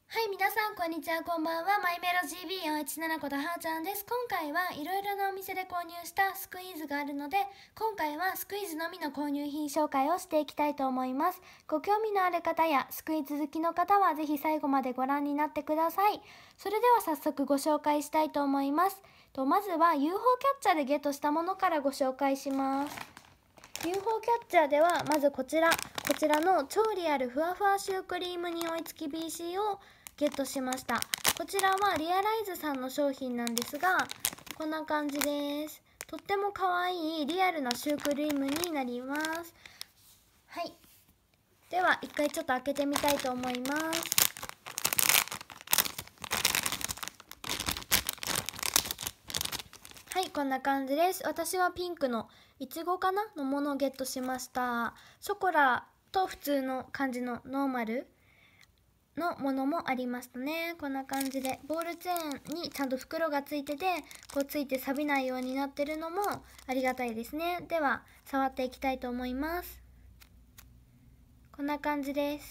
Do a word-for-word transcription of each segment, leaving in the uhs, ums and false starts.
はい、皆さんこんにちは、こんばんは。マイメロ ジービーよんいちなな ことはーちゃんです。今回はいろいろなお店で購入したスクイーズがあるので、今回はスクイーズのみの購入品紹介をしていきたいと思います。ご興味のある方やスクイーズ好きの方はぜひ最後までご覧になってください。それでは早速ご紹介したいと思います。とまずは ユーフォー キャッチャーでゲットしたものからご紹介します。ユーフォー キャッチャーではまずこちら、こちらの超リアルふわふわシュークリームに追いつき ビーシー をゲットしました。こちらはリアライズさんの商品なんですが、こんな感じです。とっても可愛いリアルなシュークリームになります。はい。では一回ちょっと開けてみたいと思います。はい、こんな感じです。私はピンクのいちごかなのものをゲットしました。ショコラと普通の感じのノーマルのものもありましたね。こんな感じでボールチェーンにちゃんと袋がついてて、こうついて錆びないようになってるのもありがたいですね。では触っていきたいと思います。こんな感じです。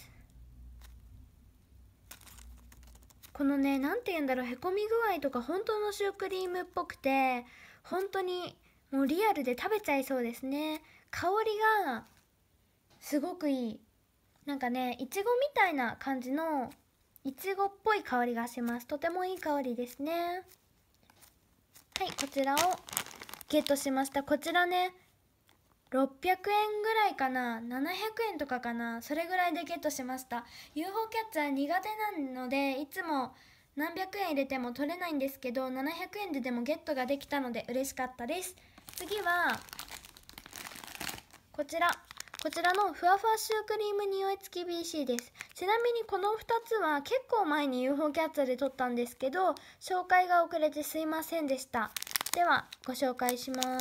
このね、なんて言うんだろう、へこみ具合とか本当のシュークリームっぽくて、本当にもうリアルで食べちゃいそうですね。香りがすごくいい。なんかね、いちごみたいな感じのいちごっぽい香りがします。とてもいい香りですね。はい、こちらをゲットしました。こちらね、ろっぴゃくえんぐらいかな、ななひゃくえんとかかな、それぐらいでゲットしました。 ユーフォー キャッチャー苦手なのでいつも何百円入れても取れないんですけど、ななひゃくえんででもゲットができたので嬉しかったです。次はこちらこちらのふわふわシュークリーム匂い付き ビーシー です。ちなみにこのふたつは結構前に ユーフォー キャッチャーで撮ったんですけど、紹介が遅れてすいませんでした。ではご紹介します。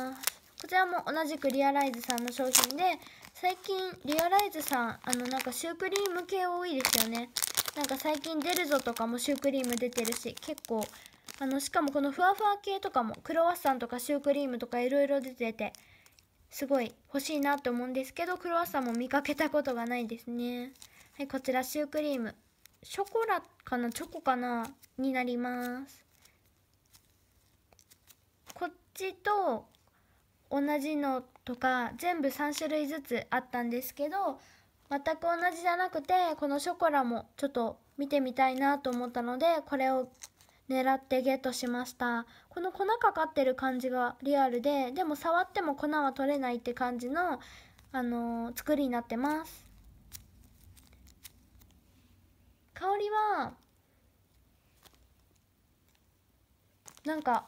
こちらも同じくリアライズさんの商品で、最近リアライズさん、あのなんかシュークリーム系多いですよね。なんか最近デルゾとかもシュークリーム出てるし、結構あのしかもこのふわふわ系とかもクロワッサンとかシュークリームとかいろいろ出てて、すごい欲しいなと思うんですけど、クロワッサンも見かけたことがないですね。はい、こちらシュークリーム、ショコラかなチョコかなになります。こっちと同じのとか全部さんしゅるいずつあったんですけど、全く同じじゃなくて、このショコラもちょっと見てみたいなと思ったので、これを狙ってゲットしました。この粉かかってる感じがリアルで、でも触っても粉は取れないって感じの、あのー、作りになってます。香りはなんか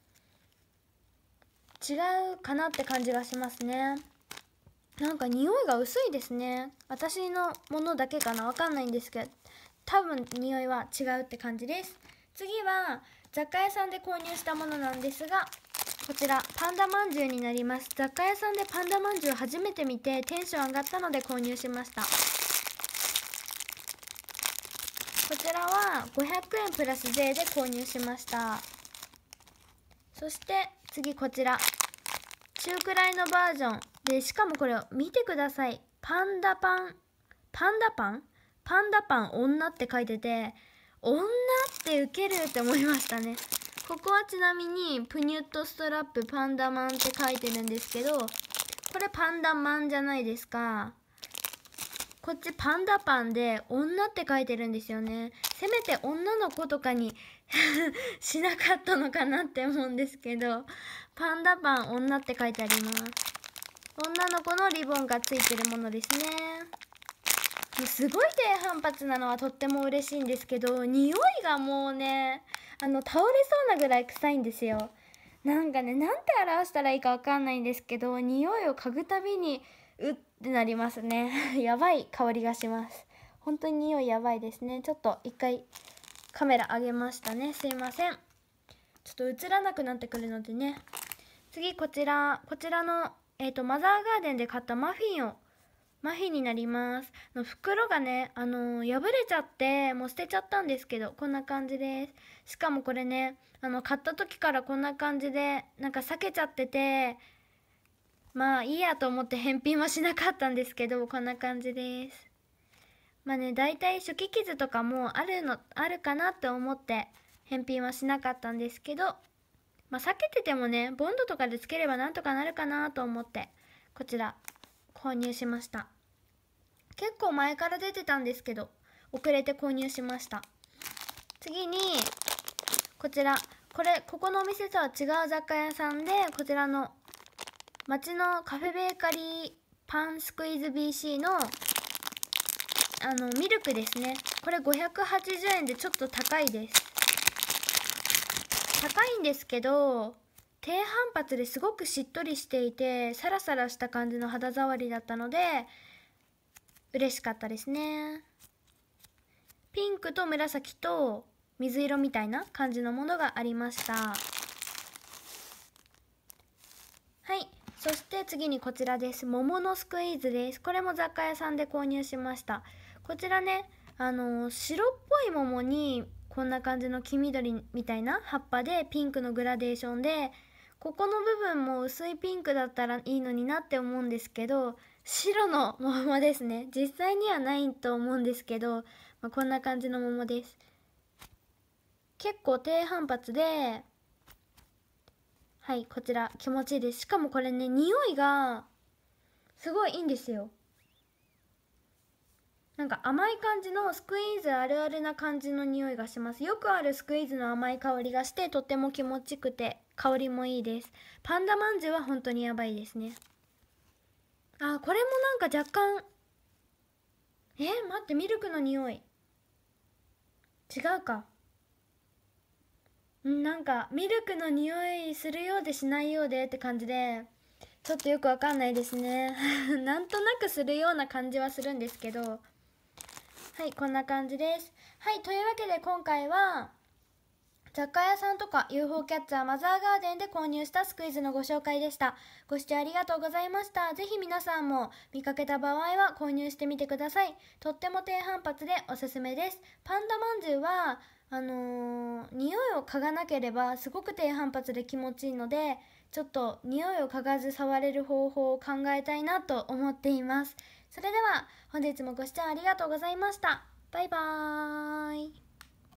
違うかなって感じがしますね。なんか匂いが薄いですね。私のものだけかな、わかんないんですけど、多分匂いは違うって感じです。次は雑貨屋さんで購入したものなんですが、こちらパンダまんじゅうになります。雑貨屋さんでパンダまんじゅう初めて見てテンション上がったので購入しました。こちらはごひゃくえんプラス税で購入しました。そして次こちら中くらいのバージョンで、しかもこれを見てください。パンダパンパンダパンパンダパン女って書いてて、女ってウケるって思いましたね。ここはちなみにプニュットストラップパンダマンって書いてるんですけど、これパンダマンじゃないですか。こっちパンダパンで女って書いてるんですよね。せめて女の子とかにしなかったのかなって思うんですけど、パンダパン女って書いてあります。女の子のリボンがついてるものですね。すごい低反発なのはとっても嬉しいんですけど、匂いがもうね、あの倒れそうなぐらい臭いんですよ。なんかね、なんて表したらいいかわかんないんですけど、匂いを嗅ぐたびにうってなりますね。やばい香りがします。本当に匂いやばいですね。ちょっと一回カメラ上げましたね、すいません。ちょっと映らなくなってくるのでね。次こちらこちらの、えーと、マザーガーデンで買ったマフィンをマフィンになります。の袋がね、あのー、破れちゃってもう捨てちゃったんですけど、こんな感じです。しかもこれね、あの買った時からこんな感じでなんか裂けちゃってて、まあいいやと思って返品はしなかったんですけど、こんな感じです。 まあね、だいたい初期傷とかもあるのあるかなって思って返品はしなかったんですけど、まあ、避けててもねボンドとかでつければなんとかなるかなと思ってこちら購入しました。結構前から出てたんですけど遅れて購入しました。次にこちら、これここのお店とは違う雑貨屋さんで、こちらの町のカフェベーカリーパンスクイーズ ビーシー のあのミルクですね。これごひゃくはちじゅうえんでちょっと高いです。高いんですけど低反発ですごくしっとりしていてサラサラした感じの肌触りだったので嬉しかったですね。ピンクと紫と水色みたいな感じのものがありました。はい、そして次にこちらです。桃のスクイーズです。これも雑貨屋さんで購入しました。こちらね、あの白っぽい桃にこんな感じの黄緑みたいな葉っぱでピンクのグラデーションで、ここの部分も薄いピンクだったらいいのになって思うんですけど、白の桃ですね。実際にはないと思うんですけど、まあ、こんな感じの桃です。結構低反発で、はい、こちら気持ちいいです。しかもこれね、匂いがすごいいいんですよ。なんか甘い感じのスクイーズあるあるな感じの匂いがします。よくあるスクイーズの甘い香りがしてとっても気持ちくて香りもいいです。パンダまんじゅうは本当にやばいですね。あ、これもなんか若干、え待って、ミルクの匂い違うか。んなんかミルクの匂いするようでしないようでって感じでちょっとよくわかんないですねなんとなくするような感じはするんですけど、はい、こんな感じです。はい、というわけで今回は雑貨屋さんとか ユーフォー キャッチャーマザーガーデンで購入したスクイズのご紹介でした。ご視聴ありがとうございました。ぜひ皆さんも見かけた場合は購入してみてください。とっても低反発でおすすめです。パンダまんじゅうはあのー、匂いを嗅がなければすごく低反発で気持ちいいので、ちょっと匂いを嗅がず触れる方法を考えたいなと思っています。それでは本日もご視聴ありがとうございました。バイバーイ。